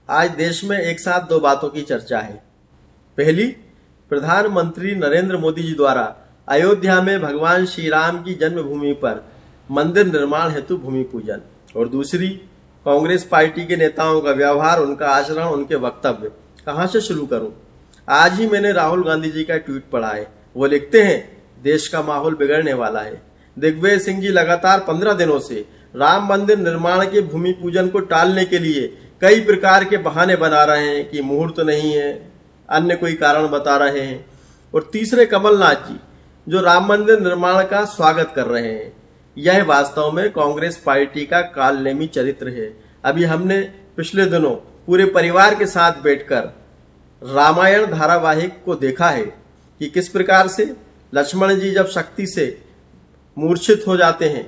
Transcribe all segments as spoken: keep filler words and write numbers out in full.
आज देश में एक साथ दो बातों की चर्चा है। पहली, प्रधानमंत्री नरेंद्र मोदी जी द्वारा अयोध्या में भगवान श्री राम की जन्मभूमि पर मंदिर निर्माण हेतु भूमि पूजन, और दूसरी, कांग्रेस पार्टी के नेताओं का व्यवहार, उनका आचरण, उनके वक्तव्य। कहां से शुरू करूं? आज ही मैंने राहुल गांधी जी का ट्वीट पढ़ा है। वो लिखते हैं, देश का माहौल बिगड़ने वाला है। दिग्विजय सिंह जी लगातार पंद्रह दिनों से राम मंदिर निर्माण के भूमि पूजन को टालने के लिए कई प्रकार के बहाने बना रहे हैं कि मुहूर्त नहीं है, अन्य कोई कारण बता रहे हैं। और तीसरे, कमलनाथ जी जो राम मंदिर निर्माण का स्वागत कर रहे हैं। यह वास्तव में कांग्रेस पार्टी का कालनेमी चरित्र है। अभी हमने पिछले दिनों पूरे परिवार के साथ बैठकर रामायण धारावाहिक को देखा है कि किस प्रकार से लक्ष्मण जी जब शक्ति से मूर्छित हो जाते हैं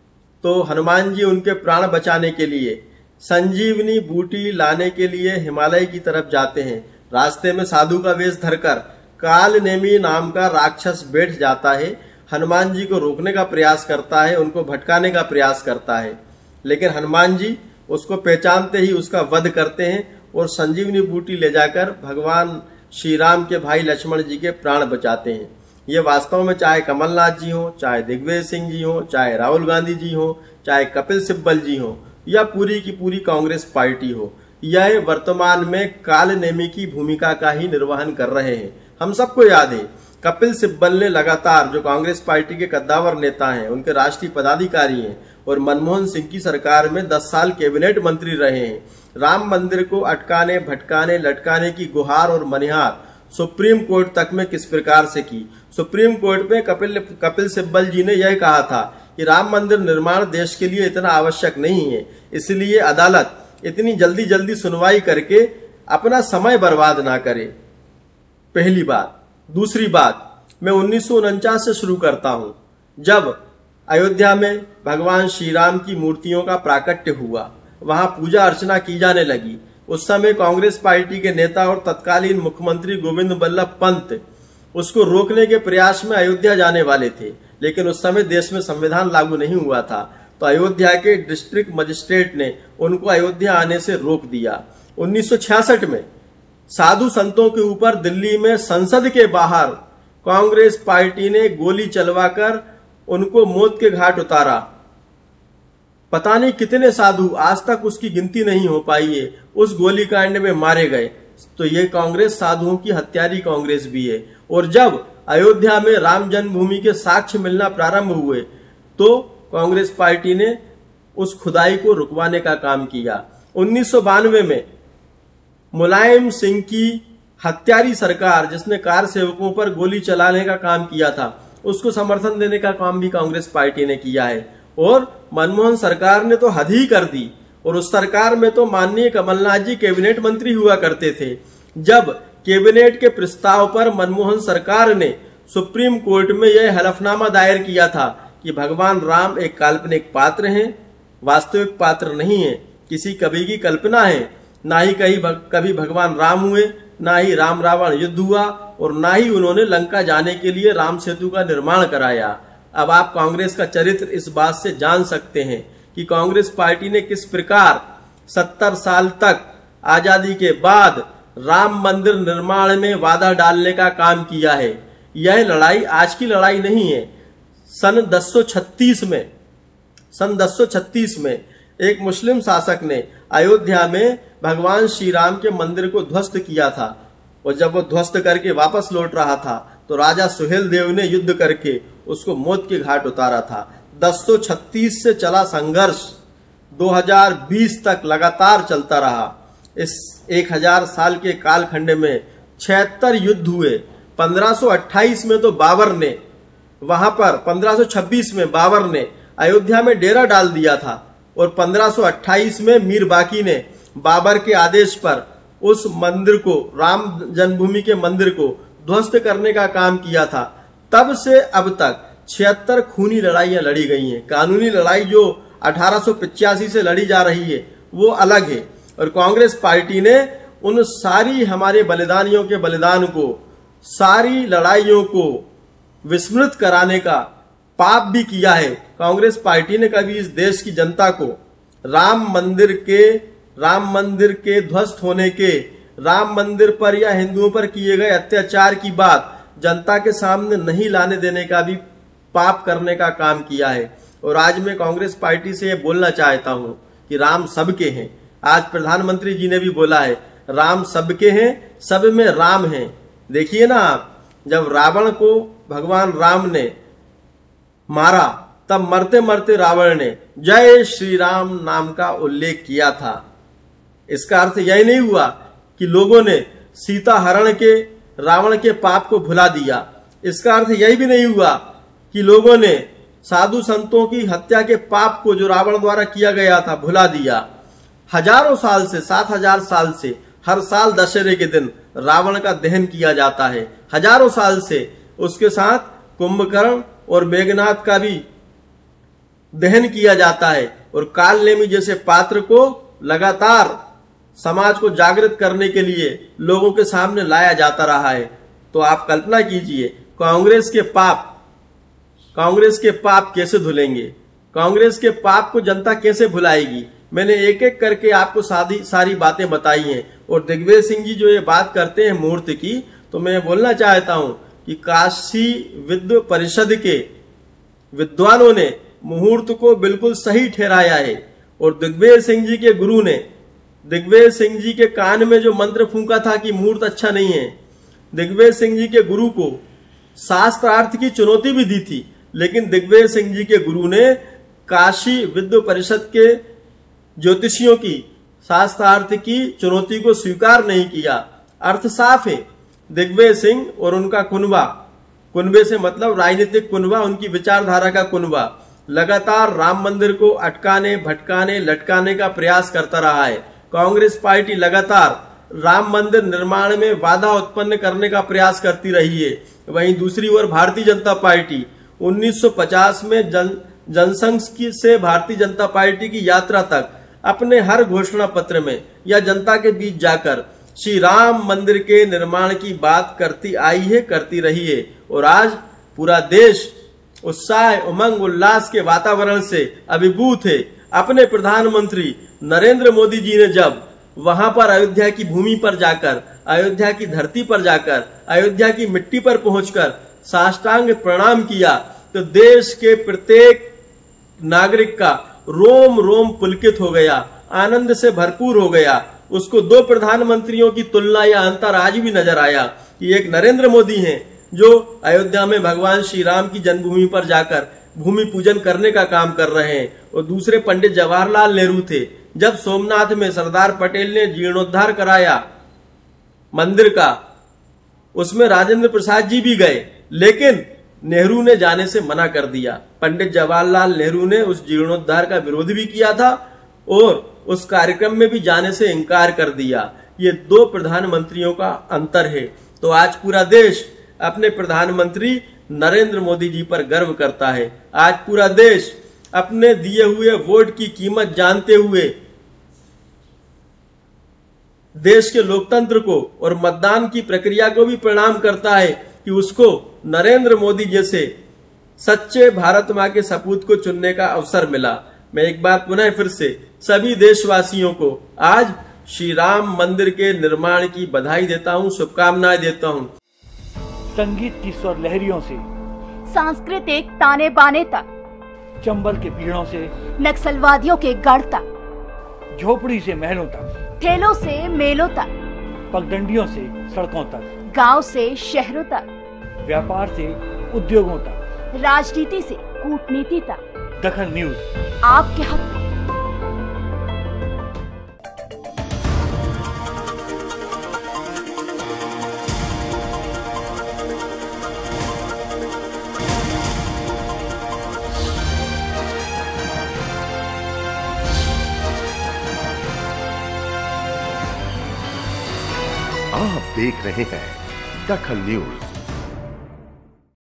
तो हनुमान जी उनके प्राण बचाने के लिए संजीवनी बूटी लाने के लिए हिमालय की तरफ जाते हैं। रास्ते में साधु का वेश धरकर कालनेमी नाम का राक्षस बैठ जाता है, हनुमान जी को रोकने का प्रयास करता है, उनको भटकाने का प्रयास करता है, लेकिन हनुमान जी उसको पहचानते ही उसका वध करते हैं और संजीवनी बूटी ले जाकर भगवान श्री राम के भाई लक्ष्मण जी के प्राण बचाते हैं। ये वास्तव में चाहे कमलनाथ जी हो, चाहे दिग्विजय सिंह जी हो, चाहे राहुल गांधी जी हो, चाहे कपिल सिब्बल जी हो, या पूरी की पूरी कांग्रेस पार्टी हो, यह वर्तमान में कालनेमी की भूमिका का ही निर्वहन कर रहे हैं। हम सबको याद है, कपिल सिब्बल ने लगातार, जो कांग्रेस पार्टी के कद्दावर नेता हैं, उनके राष्ट्रीय पदाधिकारी हैं और मनमोहन सिंह की सरकार में दस साल कैबिनेट मंत्री रहे हैं, राम मंदिर को अटकाने, भटकाने, लटकाने की गुहार और मनिहार सुप्रीम कोर्ट तक में किस प्रकार से की। सुप्रीम कोर्ट में कपिल कपिल सिब्बल जी ने यह कहा था कि राम मंदिर निर्माण देश के लिए इतना आवश्यक नहीं है, इसलिए अदालत इतनी जल्दी जल्दी सुनवाई करके अपना समय बर्बाद ना करे। पहली बात। दूसरी बात, मैं उन्नीस सौ उनचास से शुरू करता हूं, जब अयोध्या में भगवान श्री राम की मूर्तियों का प्राकट्य हुआ, वहां पूजा अर्चना की जाने लगी। उस समय कांग्रेस पार्टी के नेता और तत्कालीन मुख्यमंत्री गोविंद बल्लभ पंत उसको रोकने के प्रयास में अयोध्या जाने वाले थे, लेकिन उस समय देश में संविधान लागू नहीं हुआ था, तो अयोध्या के डिस्ट्रिक्ट मजिस्ट्रेट ने उनको अयोध्या आने से रोक दिया। उन्नीस सौ छियासठ में साधु संतों के ऊपर दिल्ली में संसद के बाहर कांग्रेस पार्टी ने गोली चलवाकर उनको मौत के घाट उतारा। पता नहीं कितने साधु, आज तक उसकी गिनती नहीं हो पाई है, उस गोलीकांड में मारे गए। तो ये कांग्रेस साधुओं की हत्यारी कांग्रेस भी है। और जब अयोध्या में राम जन्मभूमि के साक्ष्य मिलना प्रारंभ हुए तो कांग्रेस पार्टी ने उस खुदाई को रुकवाने का काम किया। उन्नीस सौ बानवे में मुलायम सिंह की हत्यारी सरकार, जिसने कार सेवकों पर गोली चलाने का काम किया था, उसको समर्थन देने का काम भी कांग्रेस पार्टी ने किया है। और मनमोहन सरकार ने तो हद ही कर दी, और उस सरकार में तो माननीय कमलनाथ जी कैबिनेट मंत्री हुआ करते थे। जब कैबिनेट के प्रस्ताव पर मनमोहन सरकार ने सुप्रीम कोर्ट में यह हलफनामा दायर किया था कि भगवान राम एक काल्पनिक पात्र हैं, वास्तविक पात्र नहीं है, किसी कवि की कल्पना है, ना ही कहीं भग, कभी भगवान राम हुए, ना ही राम रावण युद्ध हुआ, और ना ही उन्होंने लंका जाने के लिए राम सेतु का निर्माण कराया। अब आप कांग्रेस का चरित्र इस बात से जान सकते हैं कि कांग्रेस पार्टी ने किस प्रकार सत्तर साल तक आजादी के बाद राम मंदिर निर्माण में वादा डालने का काम किया है। यह लड़ाई आज की लड़ाई नहीं है। सन दस सौ छत्तीस में सन दस सौ छत्तीस में एक मुस्लिम शासक ने अयोध्या में भगवान श्री राम के मंदिर को ध्वस्त किया था, और जब वो ध्वस्त करके वापस लौट रहा था तो राजा सुहेल देव ने युद्ध करके उसको मौत के घाट उतारा था। दस सौ छत्तीस से चला संघर्ष दो हज़ार बीस तक लगातार चलता रहा। इस एक हजार साल के कालखंड में छिहत्तर युद्ध हुए। पंद्रह सौ अट्ठाईस में तो बाबर ने वहां पर पंद्रह सौ छब्बीस में बाबर ने अयोध्या में डेरा डाल दिया था, और पंद्रह सौ अट्ठाईस में मीर बाकी ने बाबर के आदेश पर उस मंदिर को, राम जन्मभूमि के मंदिर को ध्वस्त करने का काम किया था। तब से अब तक छिहत्तर खूनी लड़ाइयां लड़ी गई हैं। कानूनी लड़ाई जो अठारह सौ पचासी से लड़ी जा रही है वो अलग है, और कांग्रेस पार्टी ने उन सारी हमारे बलिदानियों के बलिदान को, सारी लड़ाइयों को विस्मृत कराने का पाप भी किया है। कांग्रेस पार्टी ने कभी इस देश की जनता को राम मंदिर के राम मंदिर के ध्वस्त होने के, राम मंदिर पर या हिंदुओं पर किए गए अत्याचार की बात जनता के सामने नहीं लाने देने का भी पाप करने का काम किया है। और आज मैं कांग्रेस पार्टी से ये बोलना चाहता हूं कि राम सबके हैं। आज प्रधानमंत्री जी ने भी बोला है राम सबके हैं, सब में राम हैं। देखिए ना आप, जब रावण को भगवान राम ने मारा तब मरते मरते रावण ने जय श्री राम नाम का उल्लेख किया था। इसका अर्थ यही नहीं हुआ कि लोगों ने सीता हरण के रावण के पाप को भुला दिया। इसका अर्थ यही भी नहीं हुआ कि लोगों ने साधु संतों की हत्या के पाप को जो रावण द्वारा किया गया था भुला दिया। हजारों साल से, सात हजार साल से हर साल दशहरे के दिन रावण का दहन किया जाता है। हजारों साल से उसके साथ कुंभकर्ण और मेघनाथ का भी दहन किया जाता है। और काल नेमी जैसे पात्र को लगातार समाज को जागृत करने के लिए लोगों के सामने लाया जाता रहा है। तो आप कल्पना कीजिए कांग्रेस के पाप कांग्रेस के पाप कैसे धुलेंगे, कांग्रेस के पाप को जनता कैसे भुलाएगी। मैंने एक एक करके आपको सारी सारी बातें बताई हैं। और दिग्विजय सिंह जी जो ये बात करते हैं मुहूर्त की, तो मैं बोलना चाहता हूं कि काशी विद्व परिषद के विद्वानों ने मुहूर्त को बिल्कुल सही ठहराया है। और दिग्विजय सिंह जी के गुरु ने दिग्विजय सिंह जी के कान में जो मंत्र फूंका था कि मुहूर्त अच्छा नहीं है, दिग्विजय सिंह जी के गुरु को शास्त्रार्थ की चुनौती भी दी थी, लेकिन दिग्विजय सिंह जी के गुरु ने काशी विद्व परिषद के ज्योतिषियों की शास्त्रार्थ की चुनौती को स्वीकार नहीं किया। अर्थ साफ है, दिग्विजय सिंह और उनका कुनबा, कुनबे से मतलब राजनीतिक कुनबा, उनकी विचारधारा का कुनबा लगातार राम मंदिर को अटकाने, भटकाने, लटकाने का प्रयास करता रहा है। कांग्रेस पार्टी लगातार राम मंदिर निर्माण में बाधा उत्पन्न करने का प्रयास करती रही है। वहीं दूसरी ओर भारतीय जनता पार्टी उन्नीस सौ पचास में जन जनसंघ की से भारतीय जनता पार्टी की यात्रा तक अपने हर घोषणा पत्र में या जनता के बीच जाकर श्री राम मंदिर के निर्माण की बात करती आई है, करती रही है। और आज पूरा देश उत्साह, उमंग, उल्लास के वातावरण से अभिभूत है। अपने प्रधानमंत्री नरेंद्र मोदी जी ने जब वहां पर अयोध्या की भूमि पर जाकर, अयोध्या की धरती पर जाकर, अयोध्या की मिट्टी पर पहुंचकर साष्टांग प्रणाम किया, तो देश के प्रत्येक नागरिक का रोम रोम पुलकित हो गया, आनंद से भरपूर हो गया। उसको दो प्रधानमंत्रियों की तुलना या अंतर आज भी नजर आया कि एक नरेंद्र मोदी हैं जो अयोध्या में भगवान श्री राम की जन्मभूमि पर जाकर भूमि पूजन करने का काम कर रहे हैं, और दूसरे पंडित जवाहरलाल नेहरू थे। जब सोमनाथ में सरदार पटेल ने जीर्णोद्धार कराया मंदिर का, उसमें राजेंद्र प्रसाद जी भी गए, लेकिन नेहरू ने जाने से मना कर दिया। पंडित जवाहरलाल नेहरू ने उस जीर्णोद्धार का विरोध भी किया था और उस कार्यक्रम में भी जाने से इनकार कर दिया। ये दो प्रधानमंत्रियों का अंतर है। तो आज पूरा देश अपने प्रधानमंत्री नरेंद्र मोदी जी पर गर्व करता है। आज पूरा देश अपने दिए हुए वोट की कीमत जानते हुए देश के लोकतंत्र को और मतदान की प्रक्रिया को भी प्रणाम करता है कि उसको नरेंद्र मोदी जैसे सच्चे भारत मां के सपूत को चुनने का अवसर मिला। मैं एक बार पुनः फिर से सभी देशवासियों को आज श्री राम मंदिर के निर्माण की बधाई देता हूं, शुभकामनाएं देता हूं। संगीत की स्वर लहरियों से सांस्कृतिक ताने बाने तक, चंबल के पीड़ों से नक्सलवादियों के गढ़ तक, झोपड़ी से महलों तक, ठेलों से मेलों तक, पगडंडियों से सड़कों तक, गांव से शहरों तक, व्यापार से उद्योगों तक, राजनीति से कूटनीति तक, दखल न्यूज आपके हक में। आप देख रहे हैं दखल न्यूज।